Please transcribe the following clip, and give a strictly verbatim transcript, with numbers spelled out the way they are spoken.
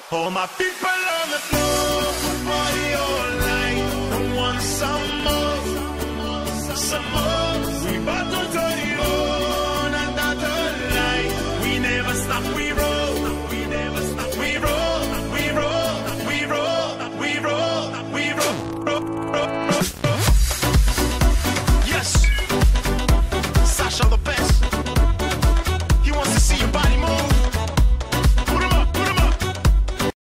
All my people on the floor, party all night. I want some more, some more.